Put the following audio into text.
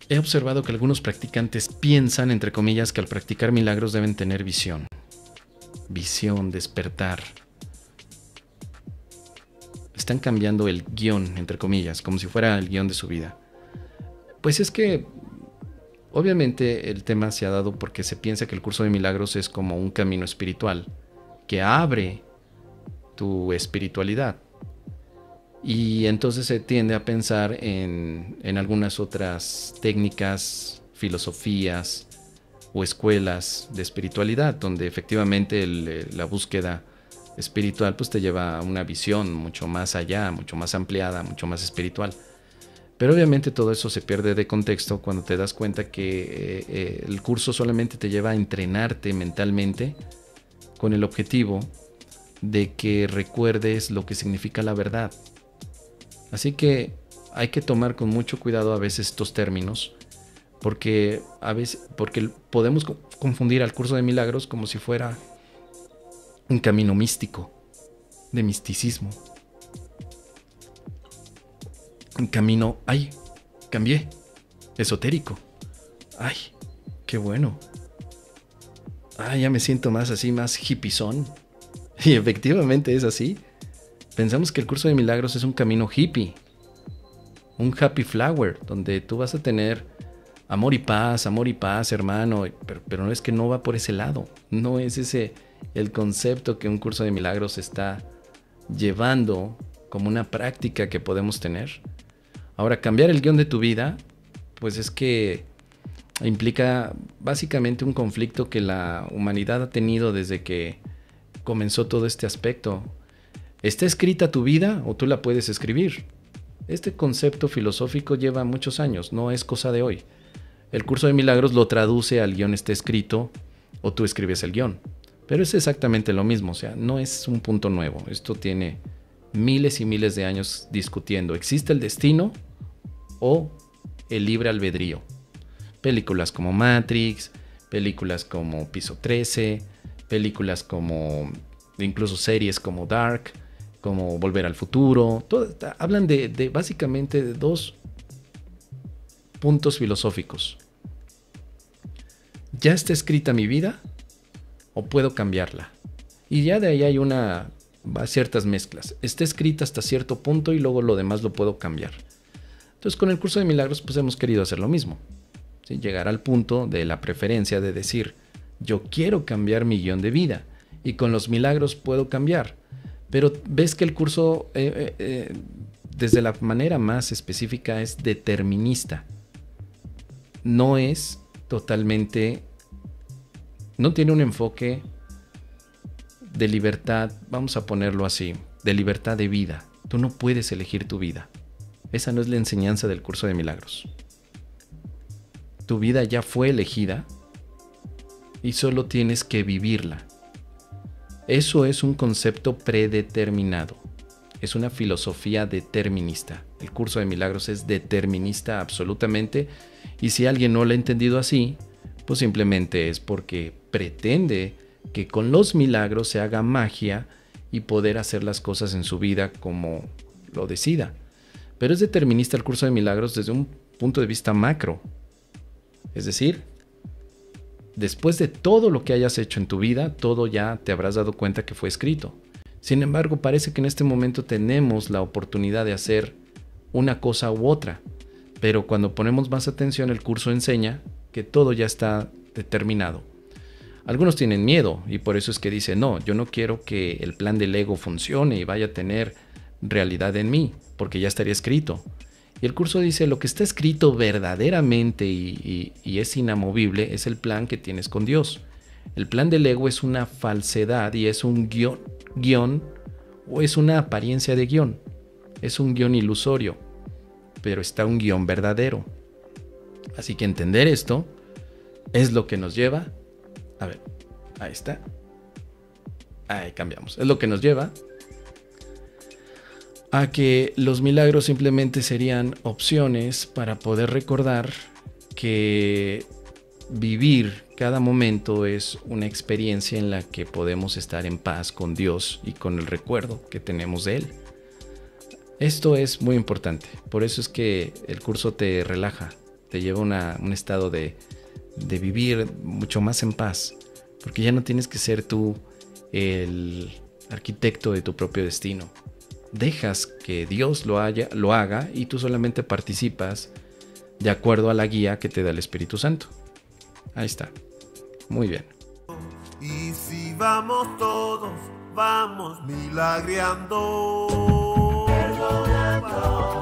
He observado que algunos practicantes piensan, entre comillas, que al practicar milagros deben tener visión. Visión, despertar. Están cambiando el guión, entre comillas, como si fuera el guión de su vida. Pues es que, obviamente, el tema se ha dado porque se piensa que el curso de milagros es como un camino espiritual que abre tu espiritualidad. Y entonces se tiende a pensar en algunas otras técnicas, filosofías o escuelas de espiritualidad, donde efectivamente la búsqueda espiritual pues te lleva a una visión mucho más allá, mucho más ampliada, mucho más espiritual. Pero obviamente todo eso se pierde de contexto cuando te das cuenta que el curso solamente te lleva a entrenarte mentalmente con el objetivo de que recuerdes lo que significa la verdad. Así que hay que tomar con mucho cuidado a veces estos términos, porque podemos confundir al curso de milagros como si fuera un camino místico, de misticismo. Un camino, ¡ay! Cambié, esotérico. ¡Ay! ¡Qué bueno! ¡Ay! Ya me siento más así, más hippiezón. Y efectivamente es así. Pensamos que el curso de milagros es un camino hippie, un happy flower, donde tú vas a tener amor y paz, hermano, pero no es que no va por ese lado. No es ese el concepto que un curso de milagros está llevando como una práctica que podemos tener. Ahora, cambiar el guión de tu vida, pues es que implica básicamente un conflicto que la humanidad ha tenido desde que comenzó todo este aspecto. ¿Está escrita tu vida o tú la puedes escribir? Este concepto filosófico lleva muchos años, no es cosa de hoy. El curso de milagros lo traduce al guión está escrito o tú escribes el guión. Pero es exactamente lo mismo, o sea, no es un punto nuevo. Esto tiene miles y miles de años discutiendo. ¿Existe el destino o el libre albedrío? Películas como Matrix, películas como Piso 13, películas como, incluso series como Dark, como Volver al Futuro, hablan de básicamente de dos puntos filosóficos. ¿Ya está escrita mi vida o puedo cambiarla? Y ya de ahí hay ciertas mezclas. Está escrita hasta cierto punto y luego lo demás lo puedo cambiar. Entonces con el curso de milagros pues hemos querido hacer lo mismo, ¿sí? Llegar al punto de la preferencia de decir, yo quiero cambiar mi guión de vida y con los milagros puedo cambiar. Pero ves que el curso, desde la manera más específica, es determinista. No es totalmente, no tiene un enfoque de libertad, vamos a ponerlo así, de libertad de vida. Tú no puedes elegir tu vida. Esa no es la enseñanza del curso de milagros. Tu vida ya fue elegida y solo tienes que vivirla. Eso es un concepto predeterminado. Es una filosofía determinista. El curso de milagros es determinista absolutamente. Y si alguien no lo ha entendido así, pues simplemente es porque pretende que con los milagros se haga magia y poder hacer las cosas en su vida como lo decida. Pero es determinista el curso de milagros desde un punto de vista macro. Es decir, después de todo lo que hayas hecho en tu vida, todo ya te habrás dado cuenta que fue escrito. Sin embargo, parece que en este momento tenemos la oportunidad de hacer una cosa u otra. Pero cuando ponemos más atención, el curso enseña que todo ya está determinado. Algunos tienen miedo y por eso es que dicen, no, yo no quiero que el plan del ego funcione y vaya a tener realidad en mí, porque ya estaría escrito. Y el curso dice, lo que está escrito verdaderamente y es inamovible es el plan que tienes con Dios. El plan del ego es una falsedad y es un guión o es una apariencia de guión. Es un guión ilusorio, pero está un guión verdadero. Así que entender esto es lo que nos lleva, a ver, ahí está, ahí cambiamos, es lo que nos lleva a que los milagros simplemente serían opciones para poder recordar que vivir cada momento es una experiencia en la que podemos estar en paz con Dios y con el recuerdo que tenemos de Él. Esto es muy importante, por eso es que el curso te relaja, te lleva a un estado de vivir mucho más en paz, porque ya no tienes que ser tú el arquitecto de tu propio destino. Dejas que Dios lo haga y tú solamente participas de acuerdo a la guía que te da el Espíritu Santo. Ahí está. Muy bien. Y si vamos todos, vamos milagreando. Perdonando.